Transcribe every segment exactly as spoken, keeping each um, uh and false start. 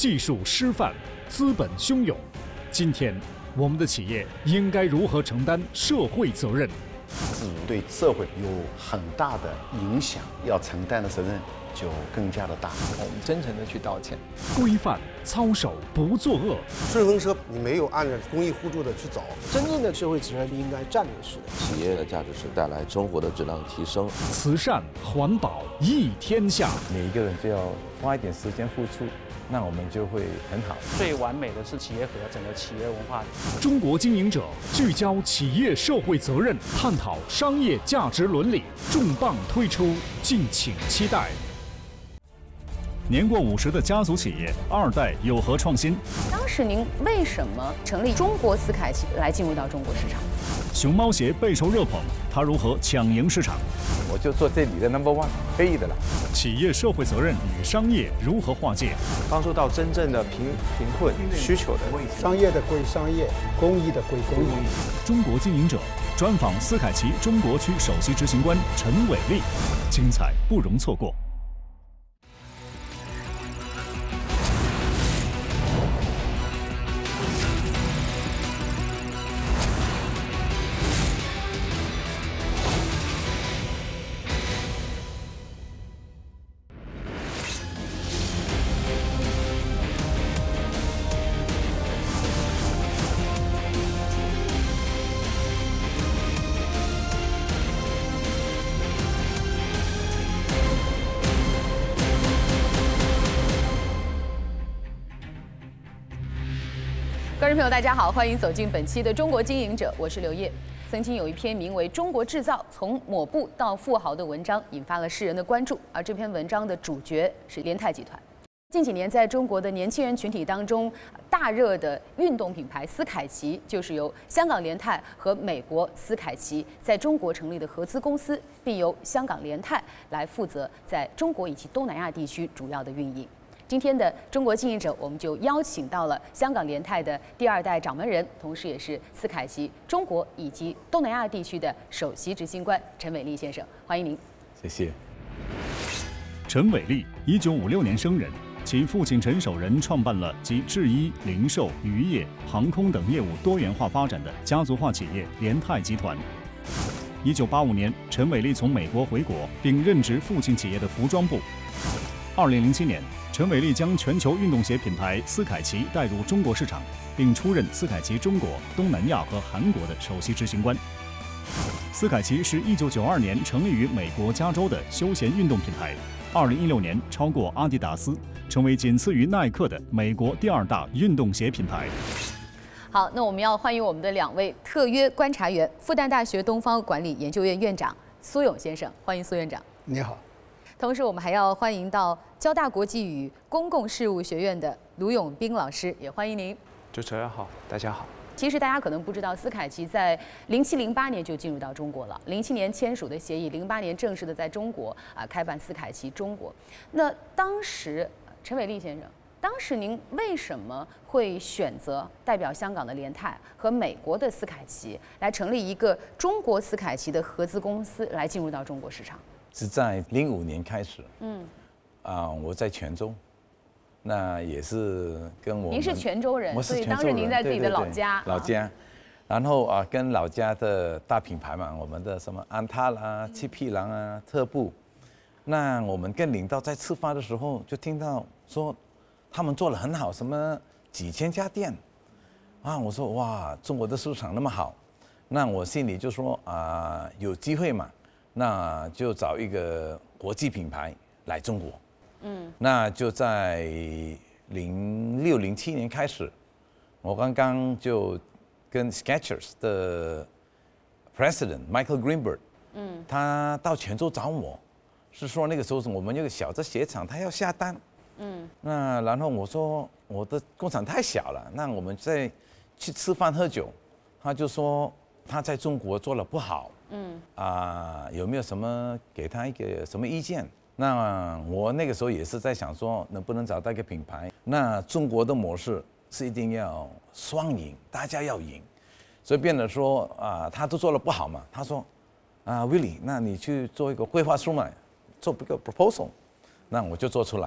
技术师范，资本汹涌。今天，我们的企业应该如何承担社会责任？ 自如对社会有很大的影响，要承担的责任就更加的大。 我们真诚的去道歉， 规范操守，不作恶。 顺风车你没有按照公益互助的去走， 真正的社会责任应该战略式的。 企业的价值是带来生活的质量提升。 慈善环保益天下。 每一个人就要花一点时间付出，那我们就会很好。 最完美的是企业和整个企业文化。 中国经营者聚焦企业社会责任，探讨商业价值伦理，重磅推出，敬请期待。年过五十的家族企业二代有何创新？ 当时您为什么成立中国斯凯奇来进入到中国市场？ 熊猫鞋备受热捧，它如何抢赢市场？ 我就做这里的 number one， 可以的了。 企业社会责任与商业如何划界？ 帮助到真正的贫贫困需求的。 商业的归商业，公益的归公益。 中国经营者专访斯凯奇中国区首席执行官陈伟立，精彩不容错过。 观众朋友，大家好，欢迎走进本期的《中国经营者》，我是刘烨。曾经有一篇名为《中国制造：从抹布到富豪》的文章，引发了世人的关注。而这篇文章的主角是联泰集团。近几年，在中国的年轻人群体当中，大热的运动品牌斯凯奇，就是由香港联泰和美国斯凯奇在中国成立的合资公司，并由香港联泰来负责在中国以及东南亚地区主要的运营。今天的中国经营者，我们就邀请到了香港联泰的第二代掌门人，同时也是斯凯奇中国以及东南亚地区的首席执行官陈伟立先生，欢迎您。 谢谢。 陈伟立，一九五六年生人，其父亲陈守仁创办了集制衣、零售、渔业、航空等业务多元化发展的家族化企业联泰集团。一九八五年，陈伟立从美国回国，并任职父亲企业的服装部。二零零七年。陈伟立将全球运动鞋品牌斯凯奇带入中国市场，并出任斯凯奇中国、东南亚和韩国的首席执行官。斯凯奇是一九九二年成立于美国加州的休闲运动品牌，二零一六年超过阿迪达斯，成为仅次于耐克的美国第二大运动鞋品牌。 好，那我们要欢迎我们的两位特约观察员，复旦大学东方管理研究院院长苏勇先生，欢迎苏院长。 你好。 同时，我们还要欢迎到交大国际与公共事务学院的卢永斌老师，也欢迎您。 主持人好，大家好。 其实大家可能不知道，斯凯奇在零七零八年就进入到中国了。零七年签署的协议，零八年正式的在中国啊开办斯凯奇中国。那当时，陈伟立先生，当时您为什么会选择代表香港的联泰和美国的斯凯奇来成立一个中国斯凯奇的合资公司，来进入到中国市场？ 是在零五年开始，嗯，啊，我在泉州，那也是跟我您是泉州人， 我是泉州人， 所以当时您在自己的老家， 老家，然后啊，跟老家的大品牌嘛，我们的什么安踏啦、七匹狼啊、特步，那我们跟领导在吃饭的时候，就听到说他们做得很好，什么几千家店，啊，我说哇，中国的市场那么好，那我心里就说啊，有机会嘛。那就找一个国际品牌来中国，嗯，那就在零六零七年开始，我刚刚就跟 Skechers 的 President Michael Greenberg，嗯，他到泉州找我，是说那个时候我们有个小的鞋厂，他要下单，嗯，那然后我说我的工厂太小了，那我们再去吃饭喝酒，他就说他在中国做得不好。嗯啊，有没有什么给他一个什么意见？那我那个时候也是在想说，能不能找到一个品牌？那中国的模式是一定要双赢，大家要赢，所以变得说啊，他都做得不好嘛。他说啊 ，Willie， 那你去做一个规划书嘛，做一个 proposal， 那我就做出来。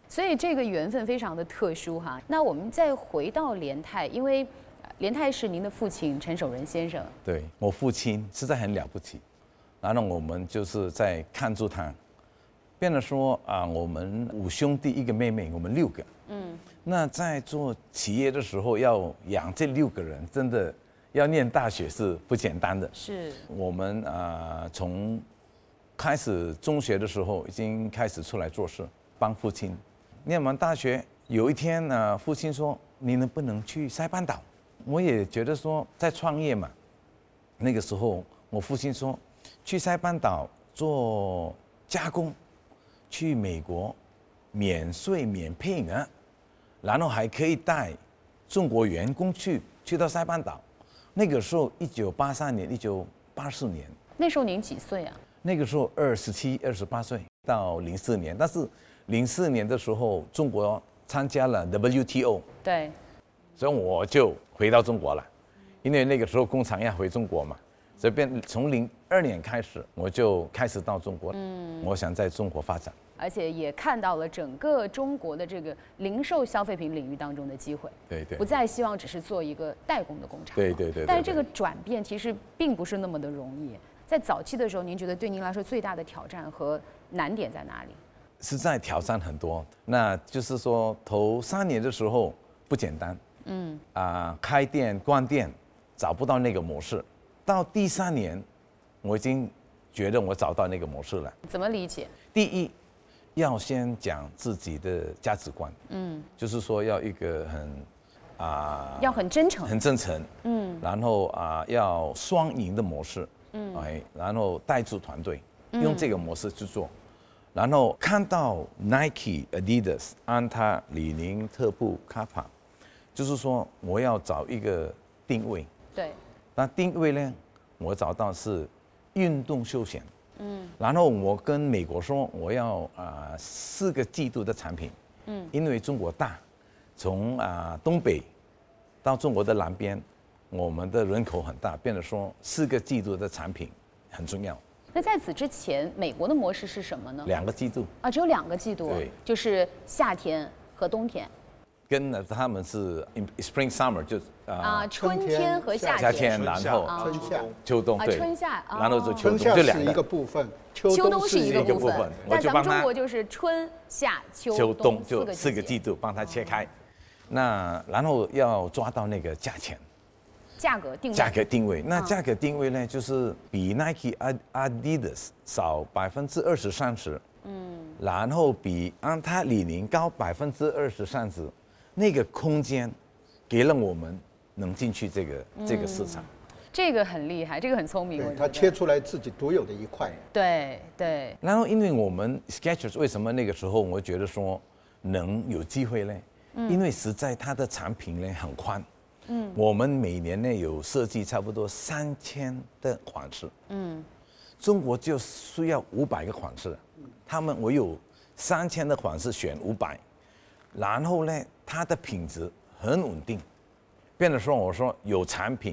所以这个缘分非常的特殊哈。那我们再回到联泰，因为联泰是您的父亲陈守仁先生。 对，我父亲实在很了不起，然后我们就是在看住他，变得说啊，我们五兄弟一个妹妹，我们六个。嗯。那在做企业的时候，要养这六个人，真的要念大学是不简单的。 是。我们啊，从开始中学的时候，已经开始出来做事，帮父亲。念完大学，有一天呢，父亲说：“你能不能去塞班岛？”我也觉得说，在创业嘛。那个时候，我父亲说，去塞班岛做加工，去美国免税免配额，然后还可以带中国员工去去到塞班岛。那个时候，一九八三年、一九八四年。 那时候您几岁啊？ 那个时候二十七、二十八岁，到零四年，但是。零四年的时候，中国参加了 W T O， 对， 所以我就回到中国了，因为那个时候工厂要回中国嘛，所以变从零二年开始，我就开始到中国，嗯，我想在中国发展， 而且也看到了整个中国的这个零售消费品领域当中的机会， 对对， 不再希望只是做一个代工的工厂， 对对对， 但是这个转变其实并不是那么的容易，在早期的时候，您觉得对您来说最大的挑战和难点在哪里？ 实在挑战很多，那就是说头三年的时候不简单，嗯，啊、呃，开店关店找不到那个模式，到第三年，我已经觉得我找到那个模式了。 怎么理解？ 第一，要先讲自己的价值观，嗯，就是说要一个很啊、呃， 要很真诚， 很真诚，嗯，然后啊、呃、要双赢的模式，嗯，哎，然后带住团队，用这个模式去做。然后看到 Nike、Adidas、安踏、李宁、特步、Kappa， 就是说我要找一个定位。 对。 那定位呢，我找到是运动休闲。嗯。然后我跟美国说，我要啊、呃、四个季度的产品。嗯。因为中国大，从啊、呃、东北到中国的南边，我们的人口很大，变得说四个季度的产品很重要。 那在此之前，美国的模式是什么呢？ 两个季度啊，只有两个季度， 对， 就是夏天和冬天。 跟呢，他们是 spring summer 就啊，春天和夏天， 夏天，然后春夏、 秋冬，对， 春夏， 然后就秋冬， 就两个部分， 秋冬是一个部分，但咱们中国就是春夏秋冬就四个季度，帮他切开。那然后要抓到那个价钱。 价格定位， 价格定位，那价格定位呢，就是比 Nike、Adidas 少百分之二十、三十，嗯，然后比安踏、李宁高百分之二十、三十，那个空间，给了我们能进去这个这个市场。 这个很厉害，这个很聪明。 他切出来自己独有的一块。 对对。 然后，因为我们 Skechers 为什么那个时候我觉得说能有机会呢？嗯，因为实在它的产品呢很宽。嗯，我们每年呢有设计差不多三千的款式，嗯，中国就需要五百个款式，他们我有三千的款式选五百，然后呢它的品质很稳定，变得说我说有产品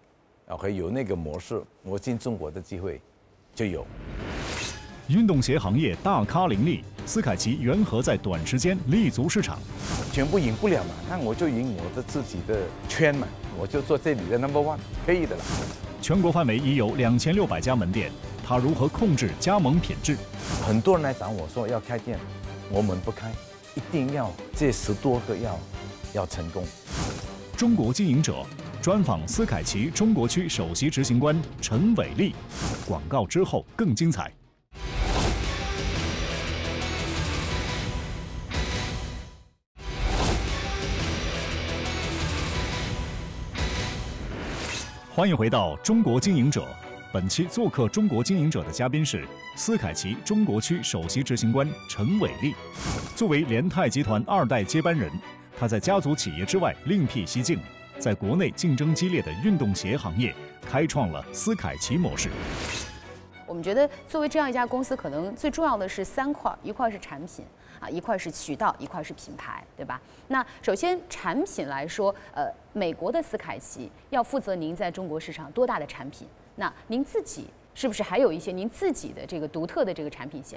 ，OK 有那个模式，我进中国的机会就有。 运动鞋行业大咖林立，斯凯奇缘何在短时间立足市场？ 全部赢不了嘛，那我就赢我的自己的圈嘛，我就做这里的 number one， 可以的啦。 全国范围已有两千六百家门店，他如何控制加盟品质？ 很多人来找我说要开店，我们不开，一定要这十多个要要成功。 中国经营者专访斯凯奇中国区首席执行官陈伟立，广告之后更精彩。欢迎回到中国经营者。本期做客中国经营者的嘉宾是斯凯奇中国区首席执行官陈伟立。作为联泰集团二代接班人，他在家族企业之外另辟蹊径，在国内竞争激烈的运动鞋行业开创了斯凯奇模式。 我们觉得，作为这样一家公司，可能最重要的是三块：一块是产品啊，一块是渠道，一块是品牌，对吧？那首先产品来说，呃，美国的斯凯奇要负责您在中国市场多大的产品？那您自己是不是还有一些您自己的这个独特的这个产品线？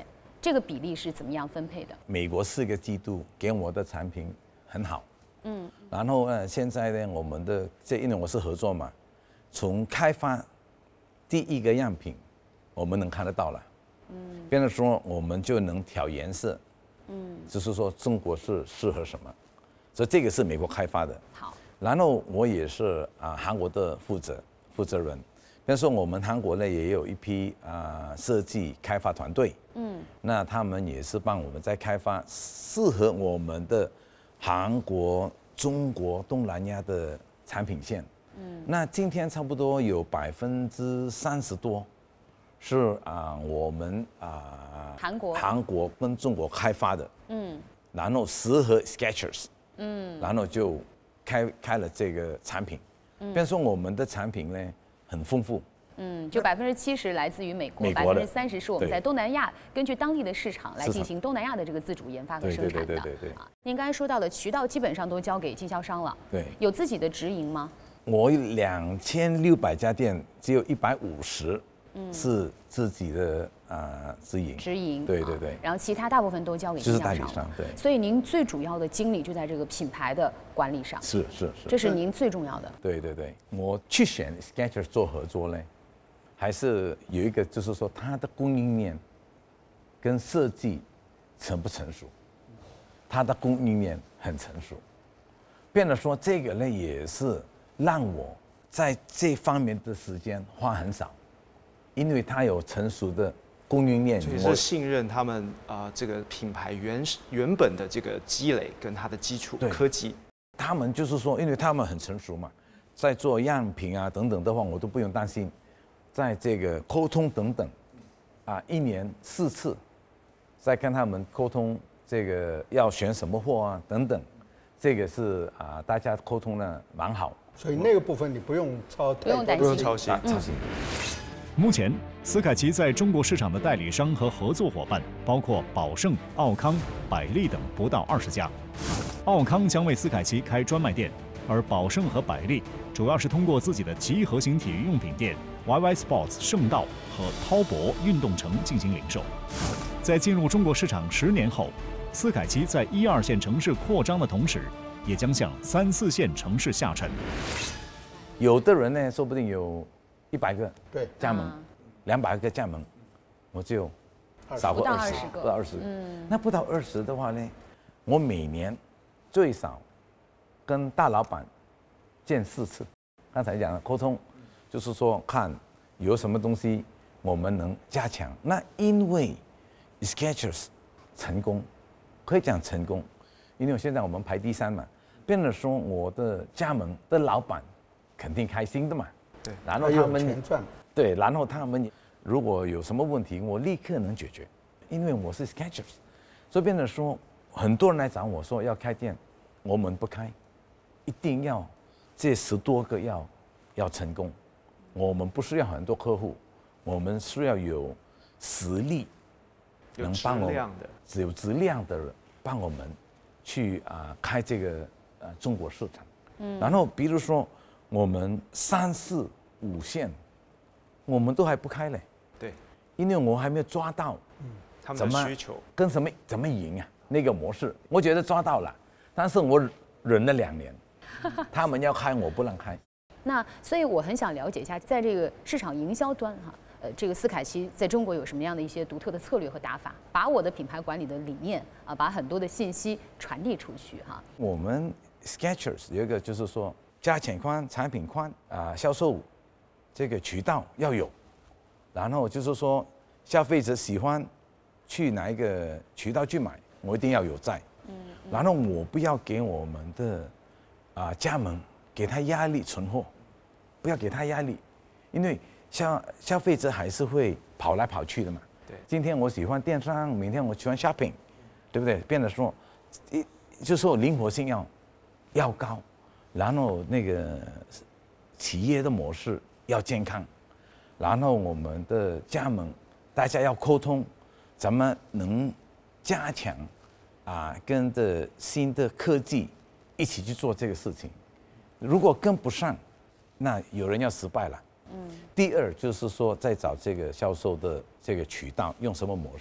这个比例是怎么样分配的？ 美国四个季度给我的产品很好，嗯，然后呢，现在呢，我们的这因为我是合作嘛，从开发第一个样品，我们能看得到了，嗯，变成说我们就能调颜色，嗯，就是说中国是适合什么，所以这个是美国开发的。 好， 然后我也是啊韩国的负责负责人。比如说，我们韩国呢也有一批啊设计开发团队，嗯，那他们也是帮我们在开发适合我们的韩国、中国、东南亚的产品线，嗯，那今天差不多有百分之三十多是啊我们啊韩国、 韩国跟中国开发的，嗯，然后适合 Skechers， 嗯，然后就开开了这个产品，嗯，比如说我们的产品呢。很丰富， 嗯，就百分之七十来自于美国，百分之三十是我们在东南亚根据当地的市场来进行东南亚的这个自主研发和生产的。 对对对对对。 啊，您刚才说到的渠道基本上都交给经销商了， 对， 有自己的直营吗？ 我两千六百家店，只有一百五十是自己的啊直营。 直营， 对对对。 然后其他大部分都交给经销商。 就是代理商，对。 所以您最主要的精力就在这个品牌的管理上。 是是是。 这是您最重要的。 对对对，我去选 Skechers 做合作呢，还是有一个就是说它的供应链跟设计成不成熟，它的供应链很成熟，变得说这个呢也是让我在这方面的时间花很少，因为它有成熟的供应链， 也是信任他们啊、呃、这个品牌原原本的这个积累跟它的基础科技。 他们就是说，因为他们很成熟嘛，在做样品啊等等的话，我都不用担心，在这个沟通等等，啊，一年四次，在跟他们沟通这个要选什么货啊等等，这个是啊大家沟通呢蛮好。 所以那个部分你不用操太多， 不用操心， 操心。 目前，斯凯奇在中国市场的代理商和合作伙伴包括宝盛、奥康、百利等不到二十家。奥康将为斯凯奇开专卖店，而宝盛和百利主要是通过自己的集合型体育用品店 Y Y Sports 圣道和滔博运动城进行零售。在进入中国市场十年后，斯凯奇在一二线城市扩张的同时，也将向三四线城市下沉。 有的人呢，说不定有一百个对加盟，两百个加盟，我就少过二十，不到二十。嗯，那不到二十的话呢，我每年最少跟大老板见四次。刚才讲的沟通，就是说看有什么东西我们能加强。那因为 Skechers 成功，可以讲成功，因为现在我们排第三嘛，变得说我的加盟的老板肯定开心的嘛。 对， 然后他们钱赚。 对，然后他们如果有什么问题，我立刻能解决，因为我是 Skechers， 所以变得说很多人来找我说要开店，我们不开，一定要这十多个要要成功，我们不需要很多客户，我们需要有实力，能帮我们只有质量的人帮我们去啊、呃、开这个呃中国市场。嗯，然后比如说我们三四五线，我们都还不开嘞。 对， 因为我还没有抓到， 嗯，他们的需求跟什么怎么赢啊那个模式，我觉得抓到了，但是我忍了两年，他们要开我不让开。 那所以我很想了解一下，在这个市场营销端哈，呃，这个斯凯奇在中国有什么样的一些独特的策略和打法，把我的品牌管理的理念啊，把很多的信息传递出去哈。 我们 Skechers 有一个就是说价钱宽、产品宽啊，销售这个渠道要有，然后就是说消费者喜欢去哪一个渠道去买，我一定要有在。嗯。然后我不要给我们的啊加盟给他压力存货，不要给他压力，因为消消费者还是会跑来跑去的嘛。 对。今天我喜欢电商，明天我喜欢 shopping， 对不对？变得说，一就是说灵活性要要高，然后那个企业的模式要健康，然后我们的加盟大家要沟通，怎么能加强啊跟着新的科技一起去做这个事情。如果跟不上，那有人要失败了。嗯。第二就是说，在找这个销售的这个渠道，用什么模式？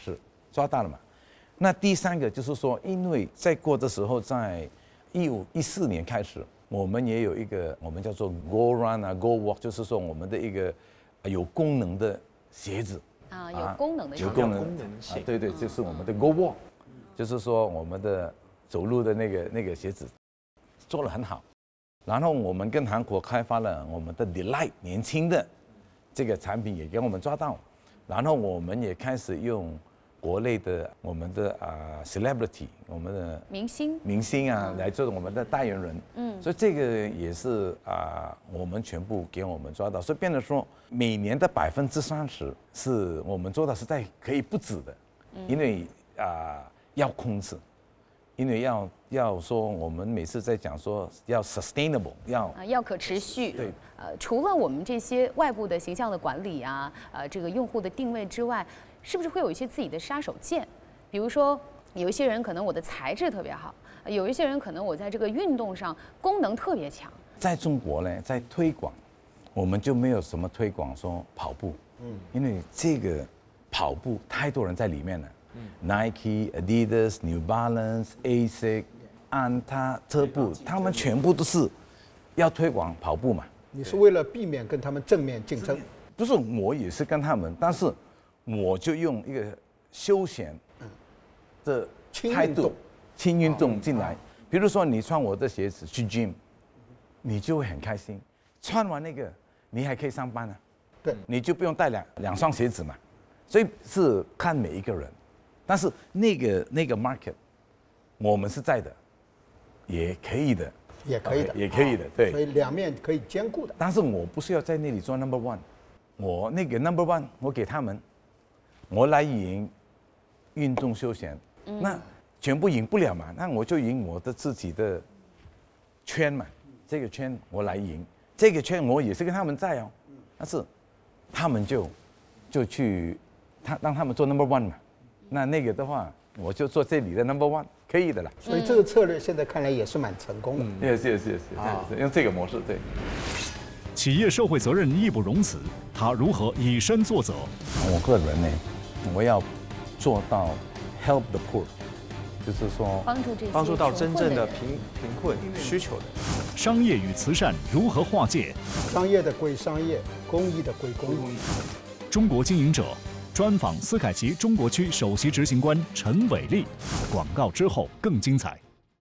抓到了嘛。那第三个就是说，因为在过的时候，在一五一四年开始，我们也有一个我们叫做 Go Run 啊 Go Walk， 就是说我们的一个有功能的鞋子啊，有功能的鞋子， 有功能啊，对对，就是我们的 Go Walk， 就是说我们的走路的那个那个鞋子做得很好。然后我们跟韩国开发了我们的 Delight 年轻的这个产品，也给我们抓到。然后我们也开始用国内的我们的啊、呃、celebrity， 我们的明星明星啊、嗯、来做我们的代言人。嗯，所以这个也是啊、呃、我们全部给我们抓到，所以变得说每年的百分之三十是我们做到实在可以不止的，嗯、因为啊、呃、要控制。因为要要说，我们每次在讲说要 sustainable， 要啊要可持续。 对， 呃，除了我们这些外部的形象的管理啊，呃，这个用户的定位之外，是不是会有一些自己的杀手锏？比如说，有一些人可能我的材质特别好，有一些人可能我在这个运动上功能特别强。在中国呢，在推广，我们就没有什么推广说跑步，嗯，因为这个跑步太多人在里面了。Nike、Adidas、New Balance、A S I C、安踏、特步，他们全部都是要推广跑步嘛。 你是为了避免跟他们正面竞争？ 不是，我也是跟他们，但是我就用一个休闲的态度、轻运动进来。比如说，你穿我的鞋子去 gym， 你就会很开心。穿完那个，你还可以上班啊。 对， 你就不用带两两双鞋子嘛。所以是看每一个人。但是那个那个 market， 我们是在的，也可以的， 也可以的， 也可以的，对。 所以两面可以兼顾的。 但是我不是要在那里做 number one， 我那个 number one 我给他们，我来赢运动休闲，嗯、那全部赢不了嘛，那我就赢我的自己的圈嘛，这个圈我来赢，这个圈我也是跟他们在哦，但是他们就就去他让他们做 number one 嘛。那那个的话，我就做这里的 number one， 可以的啦。 所以这个策略现在看来也是蛮成功的。 嗯，是是是是，用这个模式对。 企业社会责任义不容辞，他如何以身作则？ 我个人呢，我要做到 help the poor， 就是说帮助这些帮助到真正的贫贫困需求的。 商业与慈善如何划界？ 商业的归商业，公益的归公益。 中国经营者。专访斯凯奇中国区首席执行官陈伟立，广告之后更精彩。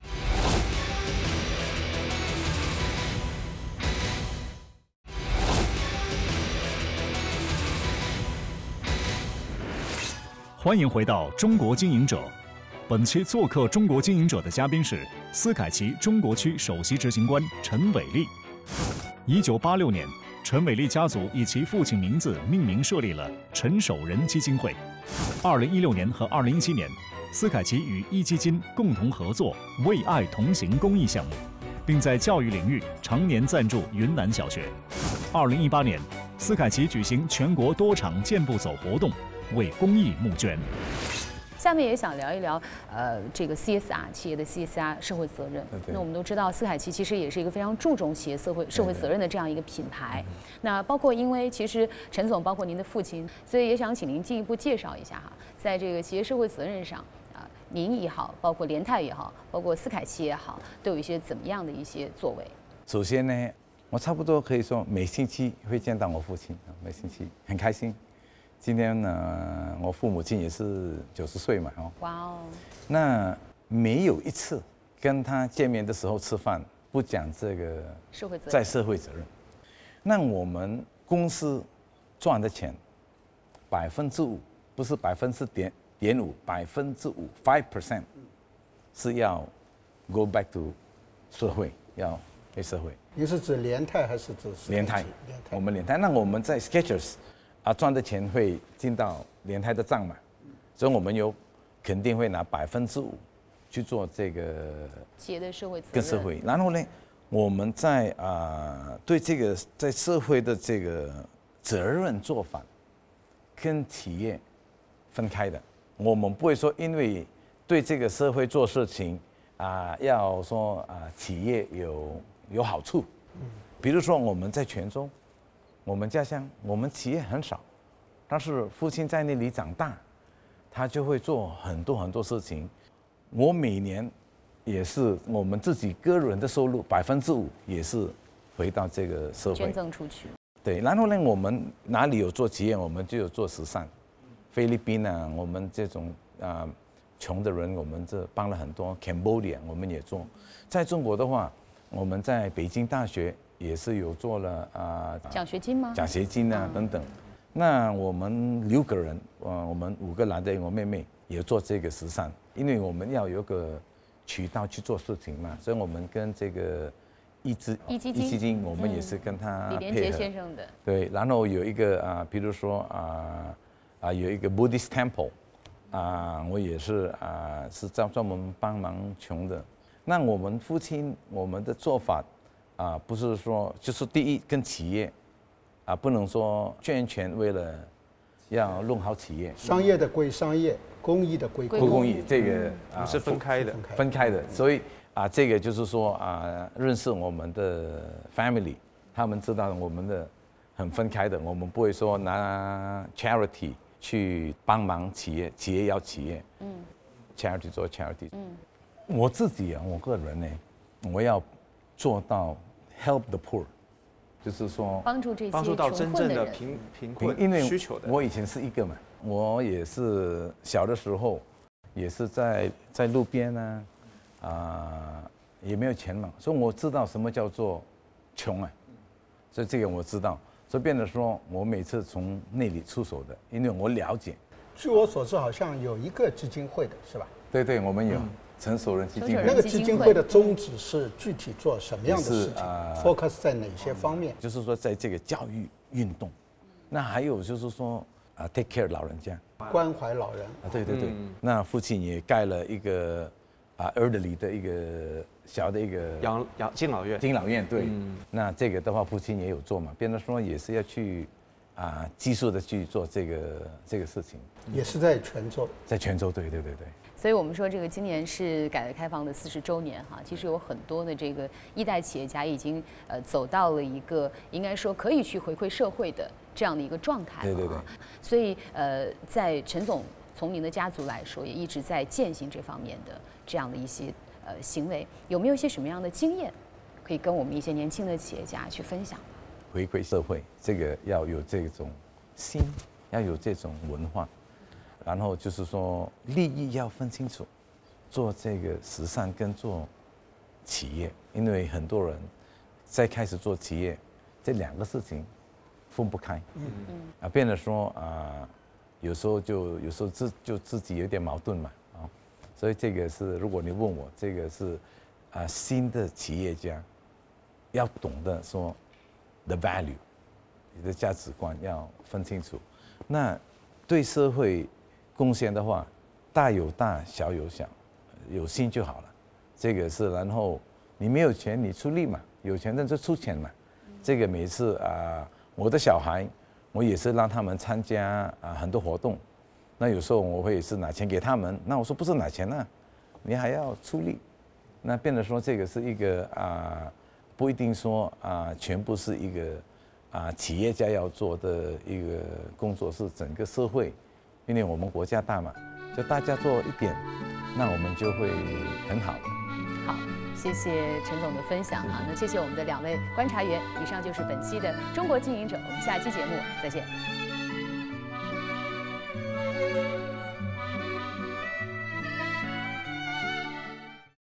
欢迎回到《中国经营者》，本期做客《中国经营者》的嘉宾是斯凯奇中国区首席执行官陈伟立。一九八六年。陈伟立家族以其父亲名字命名设立了陈守仁基金会。二零一六年和二零一七年，斯凯奇与一基金共同合作“为爱同行”公益项目，并在教育领域常年赞助云南小学。二零一八年，斯凯奇举行全国多场健步走活动，为公益募捐。下面也想聊一聊，呃，这个 C S R 企业的 C S R 社会责任。那我们都知道，斯凯奇其实也是一个非常注重企业社会社会责任的这样一个品牌。那包括因为其实陈总，包括您的父亲，所以也想请您进一步介绍一下哈，在这个企业社会责任上啊，您也好，包括联泰也好，包括斯凯奇也好，都有一些怎么样的一些作为？首先呢，我差不多可以说每星期会见到我父亲，每星期很开心。今天呢，我父母亲也是九十岁嘛，哦，哇哦，那没有一次跟他见面的时候吃饭不讲这个社会责任，在社会责任。那我们公司赚的钱，百分之五不是百分之点点五，百分之五 five percent 是要 go back to 社会，要给社会。你是指联泰还是指联泰？联泰，我们联泰。那我们在 Skechers。啊，赚的钱会进到联泰的账嘛，所以我们有肯定会拿百分之五去做这个企业的社会责任跟社会。然后呢，我们在啊、呃、对这个在社会的这个责任做法，跟企业分开的。我们不会说因为对这个社会做事情啊、呃，要说啊、呃、企业有有好处。比如说我们在泉州。我们家乡，我们企业很少，但是父亲在那里长大， 他就会做很多很多事情。我每年也是我们自己个人的收入百分之五也是回到这个社会捐赠出去。 对，然后呢，我们哪里有做企业，我们就有做慈善。菲律宾啊，我们这种啊穷的人，我们这帮了很多。Cambodia 我们也做。在中国的话，我们在北京大学也是有做了啊奖学金吗？ 奖学金啊等等。那我们六个人，呃，我们五个男的，我妹妹也做这个慈善，因为我们要有个渠道去做事情嘛，所以我们跟这个一基一基金， 一基金，我们也是跟他李连杰先生的。 对，然后有一个啊，比如说啊啊有一个 Buddhist temple， 啊，我也是啊是专专门帮忙穷的。那我们父亲我们的做法啊，不是说就是第一跟企业。啊，不能说捐钱为了要弄好企业， 商业的归商业，公益的归公益，这个啊是分开的， 分开的。所以啊，这个就是说啊，认识我们的 family， 他们知道我们的很分开的，我们不会说拿 charity 去帮忙企业，企业要企业，嗯 ，charity 做 charity， 嗯，我自己啊，我个人呢，我要做到 help the poor。就是说， 帮助这些帮助到真正的贫贫贫困需求的。 我以前是一个嘛，我也是小的时候，也是在在路边呢，啊，也没有钱嘛，所以我知道什么叫做穷啊，所以这个我知道，所以变得说我每次从那里出手的，因为我了解。 据我所知，好像有一个基金会的是吧？ 对对，我们有。陈守仁基金会， 那个基金会的宗旨是具体做什么样的事情、 呃、 ？focus 在哪些方面？ 就是说，在这个教育运动，那还有就是说啊 ，take care 老人家， 关怀老人啊，对对对。嗯、那父亲也盖了一个啊 elderly 的一个小的一个养养敬老院， 敬老院对。嗯、那这个的话，父亲也有做嘛，变得说也是要去啊，技术的去做这个这个事情。 也是在泉州， 在泉州，对对对对。 所以我们说，这个今年是改革开放的四十周年哈，其实有很多的这个一代企业家已经呃走到了一个应该说可以去回馈社会的这样的一个状态了。 对对对。 所以呃，在陈总从您的家族来说，也一直在践行这方面的这样的一些呃行为，有没有一些什么样的经验，可以跟我们一些年轻的企业家去分享？ 回馈社会，这个要有这种心，要有这种文化。然后就是说，利益要分清楚，做这个慈善跟做企业，因为很多人在开始做企业，这两个事情分不开，嗯嗯，啊，变得说啊，有时候就有时候自就自己有点矛盾嘛，啊，所以这个是如果你问我，这个是啊新的企业家要懂得说 the value， 你的价值观要分清楚，那对社会贡献的话，大有大，小有小，有心就好了。这个是，然后你没有钱，你出力嘛；有钱那就出钱嘛。这个每次啊，我的小孩，我也是让他们参加啊很多活动。那有时候我会是拿钱给他们，那我说不是拿钱啊，你还要出力。那变得说这个是一个啊，不一定说啊全部是一个啊企业家要做的一个工作，是整个社会。因为我们国家大嘛，就大家做一点，那我们就会很好。 好，谢谢陈总的分享啊，那谢谢我们的两位观察员。以上就是本期的中国经营者，我们下期节目再见。